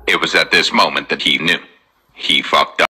It was at this moment that he knew. He fucked up.